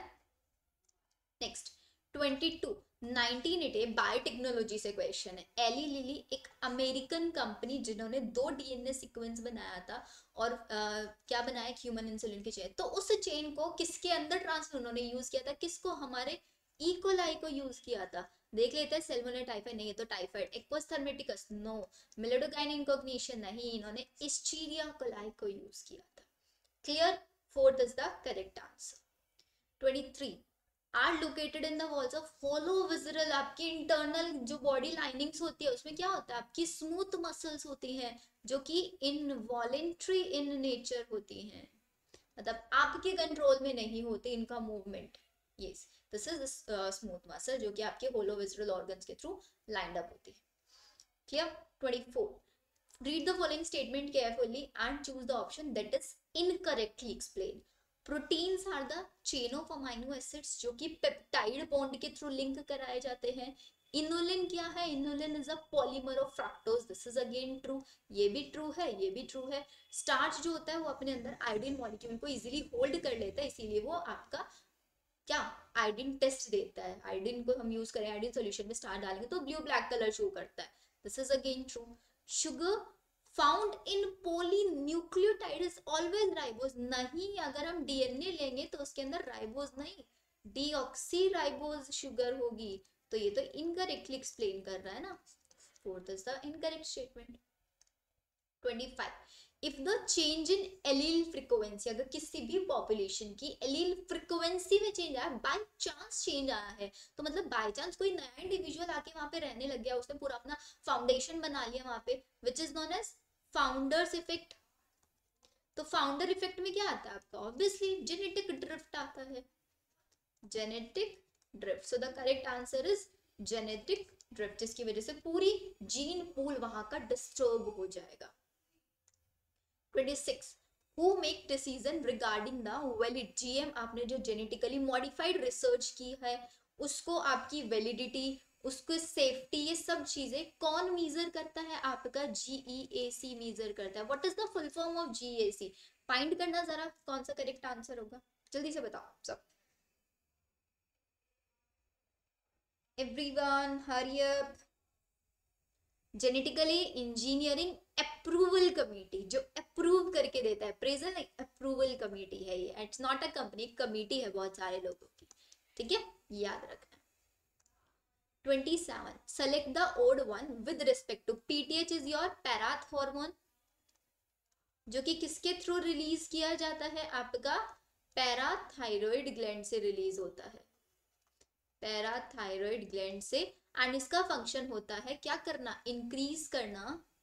Next twenty two, nineteen eighty biotechnology से क्वेश्चन है। एली लिली एक अमेरिकन कंपनी जिन्होंने दो डीएनए सीक्वेंस बनाया था और आ, क्या बनाया? ह्यूमन इंसुलिन की चेन। तो उस चेन को किसके अंदर ट्रांसफर उन्होंने यूज किया था? किसको? हमारे इकोलाई को यूज किया था। देख लेते हैं। सेल्मोनेल टाइफाइड नहीं है तो टाइफाइड। एक्वस थर्मेटिकस नो। मिलिडोकाइन इनकॉग्निशन नहीं, इन्होंने इस्चीरिया कोलाई को यूज किया था। Clear? Fourth is the correct answer. Twenty three, are located in the walls of hollow visceral. आपकी इंटरनल जो बॉडी लाइनिंग्स होती है उसमें क्या होता है? आपकी स्मूथ मसल्स होती हैं जो कि इनवॉलेंट्री इन नेचर होती हैं, मतलब आपके कंट्रोल में नहीं होती इनका movement. Yes, this is smooth muscle जो कि आपके होलो विसरल ऑर्गन्स के थ्रू लाइंड अप होती है। Clear? Twenty four, read the following statement carefully and choose the option that is incorrectly explained. Proteins are the chain of amino acids जो कि peptide bond के through link कराए जाते हैं। Inulin क्या है? Inulin is a polymer of fructose. This is again true. ये भी ट्रू है, ये भी ट्रू है। स्टार्च जो होता है वो अपने अंदर आयोडीन मॉलिक्यूल को इजीली होल्ड कर लेता है, इसीलिए वो आपका क्या आयोडीन टेस्ट देता है। आयोडीन को हम यूज करें, आयोडीन सॉल्यूशन में स्टार डालेंगे तो ब्लू ब्लैक कलर शो करता है। This is again true. Sugar found in polynucleotide is always ribose. नहीं, अगर हम डीएनए लेंगे तो उसके अंदर राइबोज नहीं, डीऑक्सी राइबोज शुगर होगी। तो ये तो इनकरेक्टली एक्सप्लेन कर रहा है ना। Fourth is the incorrect statement. Twenty five, if the change in allele frequency, अगर किसी भी पॉपुलेशन की एलील फ्रीक्वेंसी में चेंज आया, बाय चांस चेंज आया है, तो मतलब बाय चांस कोई नया इंडिविजुअल आके वहां पे रहने लग गया, उसने पूरा अपना फाउंडेशन बना लिया वहां पे, which is known as founders effect. तो फाउंडर इफेक्ट में क्या आता है आपका? ऑब्वियसली जेनेटिक ड्रिफ्ट आता है। Genetic drift. So the correct answer is genetic drift, जिसकी वजह से पूरी जीन पूल वहां का डिस्टर्ब हो जाएगा। Twenty six, who make decision regarding the valid GM, आपने जो जेनेटिकली मॉडिफाइड रिसर्च की है उसको आपकी वैलिडिटी, उसको सेफ्टी, ये सब चीजें कौन मेजर करता है? आपका जीईएसी मेजर करता है। What is the full form of GEAC? Find करना जरा कौन सा करेक्ट आंसर होगा, जल्दी से बताओ सब। Everyone hurry up. Genetically engineering approval committee, जो अप्रूव करके देता है, प्रेजेंट नहीं, अप्रूवल कमेटी है ये। It's not a company, committee है बहुत सारे लोगों की। ठीक है, याद रखना। Twenty seven, select the odd one with respect to PTH is your parathormone, जो कि किसके थ्रू रिलीज किया जाता है? आपका पैराथायरॉइड ग्लैंड से रिलीज होता है, पैराथायरॉइड ग्लैंड से। एंड इसका फंक्शन होता है क्या करना? इंक्रीज करना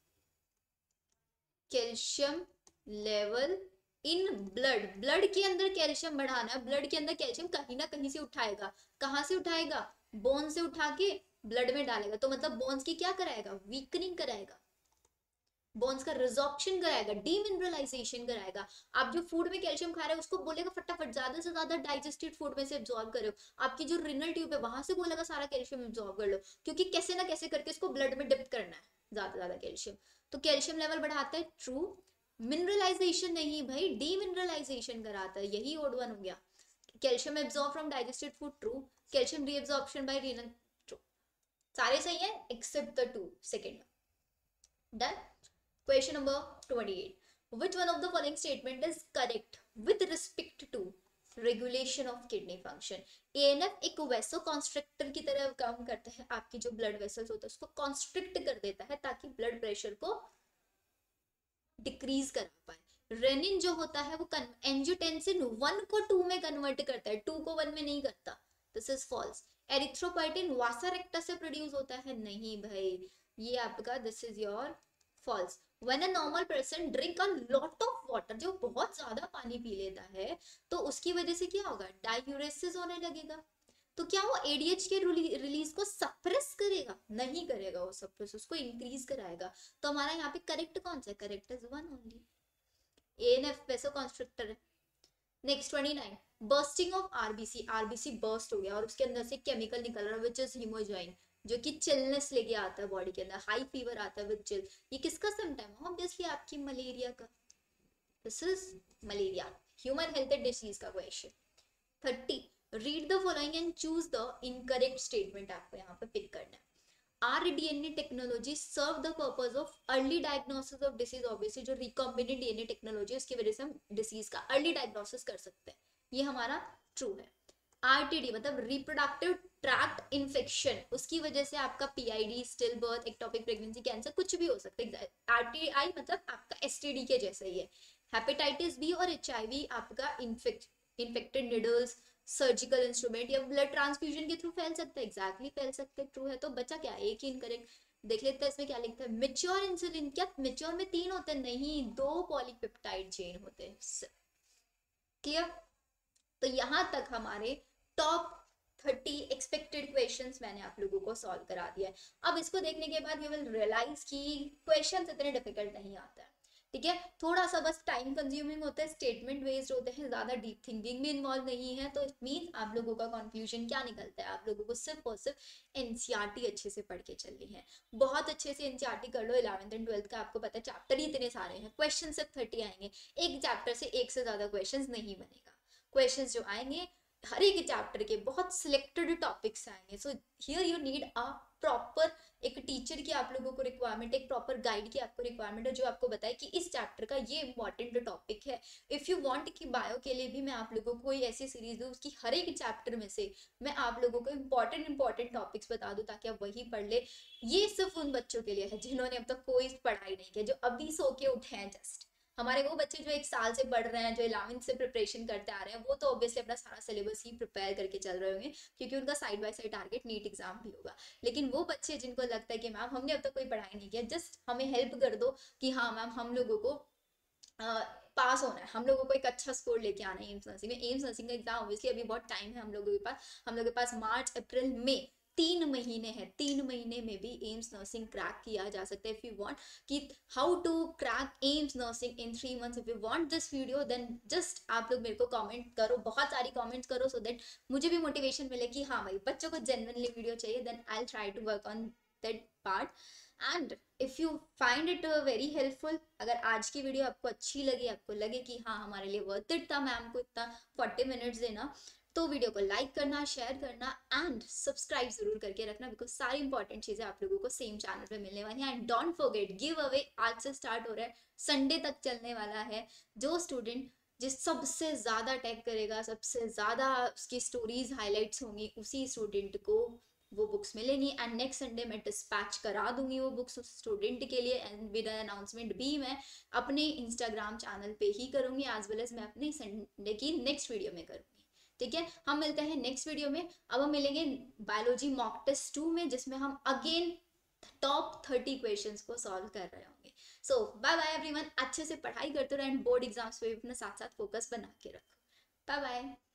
calcium level in blood. Blood के अंदर कैल्शियम बढ़ाना है। ब्लड के अंदर कैल्शियम कहीं ना कहीं से उठाएगा। कहां से उठाएगा? बोन से उठा के ब्लड में डालेगा। तो मतलब बोन्स की क्या कराएगा? वीकनिंग कराएगा, बोन्स का रिजॉर्प्शन कराएगा, डीमिनरलाइजेशन कराएगा। आप जो फूड में कैल्शियम खा रहे हो उसको बोलेगा फटाफट ज्यादा से ज्यादा डाइजेस्टेड फूड में से एब्जॉर्ब करो। आपकी जो रिनल ट्यूब है वहां से बोलेगा सारा कैल्शियम एब्जॉर्ब कर लो, क्योंकि कैसे ना कैसे करके इसको ब्लड में डिप करना है ज्यादा ज्यादा कैल्शियम। तो कैल्शियम लेवल बढ़ाता है, ट्रू। मिनरलाइजेशन नहीं भाई, डीमिनरलाइजेशन कराता है, यही ओड वन हो गया। Calcium absorb from digested food, true. Calcium reabsorption by renal, true. सारे सही है except the two second. Done. Question number twenty-eight. Which one of the following statement is correct with respect to regulation of kidney function. ANF एक वेसो constrictor की तरह काम करता है, आपकी जो ब्लड वेसल्स होता है उसको कॉन्स्ट्रिक्ट कर देता है ताकि ब्लड प्रेशर को डिक्रीज करा पाए। रेनिन जो होता है वो एंजियोटेंसिन वन को टू में कन्वर्ट करता है, टू को वन में नहीं करता। This is false. Erythropoietin vasa recta से प्रोड्यूस होता है, नहीं भाई, ये आपका this is your false. When a normal person drink a lot of water, जो बहुत ज्यादा पानी पी लेता है तो उसकी वजह से क्या होगा, डायूरेसिस होने लगेगा। तो क्या वो एडीएच के रिलीज को सप्रेस करेगा, नहीं करेगा, वो सप्रेस उसको इंक्रीज कराएगा। तो हमारा यहाँ पे करेक्ट कौन सा है, correct is one only, ANF vasoconstrictor है। Next twenty nine, bursting of RBC, RBC burst हो गया और उसके अंदर से केमिकल निकल रहा है विच इज हीमोजॉइन, जो कि चिलनेस लेके आता है बॉडी के अंदर, हाई फीवर आता है विद चिल। ये किसका सिम्टम है, ऑब्वियसली आपकी मलेरिया का। This is malaria, human health disease का question. Thirty, read the following and choose the incorrect statement, आपको यहाँ पे पिक करना है। R DNA technology serve the purpose of early diagnosis of disease, obviously जो recombinant DNA technology उसकी वजह से हम डिसीज का अर्ली डायग्नोसिस कर सकते हैं, ये हमारा ट्रू है। आरटीडी मतलब रिप्रोडक्टिव ट्रैक्ट इन्फेक्शन, उसकी वजह से आपका PID, stillbirth, ectopic pregnancy, cancer कुछ भी हो सकता है। आरटीआई मतलब आपका एसटीडी के जैसा ही है। हेपेटाइटिस बी और एचआईवी आपका infect infected needles, surgical instrument या ब्लड ट्रांसफ्यूजन के थ्रू फैल सकता है, एग्जैक्टली फैल सकते हैं, ट्रू है। तो बचा क्या, एक ही इनकरेक्ट। देख लेते हैं इसमें क्या लिखता है, मेच्योर इंसुलिन, क्या मेच्योर में तीन होते हैं, नहीं, दो पॉलीपेप्टाइड चेन होते हैं। क्लियर। तो यहां तक हमारे टॉप थर्टी एक्सपेक्टेड क्वेश्चंस मैंने आप लोगों को सॉल्व करा दिया है। अब इसको देखने के बाद यू विल रियलाइज कि क्वेश्चंस इतने डिफिकल्ट नहीं आते हैं, ठीक है, थोड़ा सा बस टाइम कंज्यूमिंग होता है, स्टेटमेंट बेस्ड होते हैं, ज्यादा डीप थिंकिंग भी इन्वॉल्व नहीं है। तो इट मीन आप लोगों का कंक्लूजन क्या निकलता है, आप लोगों को सिर्फ और सिर्फ एनसीईआरटी अच्छे से पढ़ के चलनी है। बहुत अच्छे से एनसीईआरटी कर लो, इलेवेंथ एंड ट्वेल्थ का आपको पता है चैप्टर ही इतने सारे हैं, क्वेश्चन सिर्फ थर्टी आएंगे, एक चैप्टर से एक से ज्यादा क्वेश्चन नहीं बनेगा। क्वेश्चन जो आएंगे हर एक चैप्टर के बहुत सिलेक्टेड टॉपिक्स आएंगे। So here you need a proper एक टीचर की आप लोगों को रिक्वायरमेंट, एक प्रॉपर गाइड की आपको रिक्वायरमेंट है जो आपको बताए कि इस चैप्टर का ये इंपॉर्टेंट टॉपिक है। इफ यू वांट कि बायो के लिए भी मैं आप लोगों को कोई ऐसी सीरीज दूं उसकी हर एक चैप्टर में से मैं आप लोगों को इंपॉर्टेंट इंपॉर्टेंट टॉपिक्स बता दूं ताकि आप वही पढ़ ले। ये सिर्फ उन बच्चों के लिए है जिन्होंने अब तक कोई पढ़ाई नहीं किया, जो अभी सो के उठे हैं जस्ट। हमारे वो बच्चे जो एक साल से पढ़ रहे हैं, जो इलेवेंथ से प्रिपरेशन करते आ रहे हैं, वो तो ऑब्वियसली अपना सारा सिलेबस ही प्रिपेयर करके चल रहे होंगे क्योंकि उनका side by side target NEET exam भी होगा। लेकिन वो बच्चे जिनको लगता है कि मैम हमने अब तक कोई पढ़ाई नहीं किया, जस्ट हमें हेल्प कर दो कि हाँ मैम हम लोगों को पास होना है, हम लोगों को एक अच्छा स्कोर लेके आना है एम्स नर्सिंग में। एम्स नर्सिंग का एग्जाम ऑब्वियसली अभी बहुत टाइम है हम लोगों के पास, हम लोगों के पास मार्च अप्रैल मई तीन महीने हैं, तीन महीने में भी एम्स नर्सिंग क्रैक किया जा सकता है। इफ यू वांट कि how to crack AIIMS nursing in three months, if you want this video then just आप लोग मेरे को कमेंट करो, बहुत सारी कमेंट्स करो, सो so दैट मुझे भी मोटिवेशन मिले कि हाँ भाई बच्चों को जेन्युइनली वीडियो चाहिए, then I will try to work on that part. And if you find it very helpful, अगर आज की वीडियो आपको अच्छी लगी, आपको लगे कि हाँ हमारे लिए वर्थ इट था मैम को इतना फोर्टी मिनट्स देना, तो वीडियो को लाइक करना, शेयर करना एंड सब्सक्राइब जरूर करके रखना, बिकॉज सारी इंपॉर्टेंट चीजें आप लोगों को सेम चैनल पे मिलने वाली हैं। And don't forget giveaway आज से स्टार्ट हो रहा है, संडे तक चलने वाला है। जो स्टूडेंट जिस सबसे ज्यादा टैग करेगा, सबसे ज्यादा उसकी स्टोरीज हाईलाइट्स होंगी, उसी स्टूडेंट को वो बुक्स मिलेंगी। एंड नेक्स्ट संडे मैं डिस्पैच करा दूंगी वो बुक्स उस स्टूडेंट के लिए, एंड विद अनाउंसमेंट भी मैं अपने इंस्टाग्राम चैनल पे ही करूंगी, एज वेल एज मैं अपने संडे की नेक्स्ट वीडियो में करूंगी। ठीक है, हम मिलते हैं नेक्स्ट वीडियो में। अब हम मिलेंगे बायोलॉजी मॉक टेस्ट टू में, जिसमें हम अगेन टॉप थर्टी क्वेश्चंस को सॉल्व कर रहे होंगे। सो बाय बाय एवरीवन, अच्छे से पढ़ाई करते रहो एंड बोर्ड एग्जाम्स पे भी अपने साथ साथ फोकस बना के रखो। Bye bye.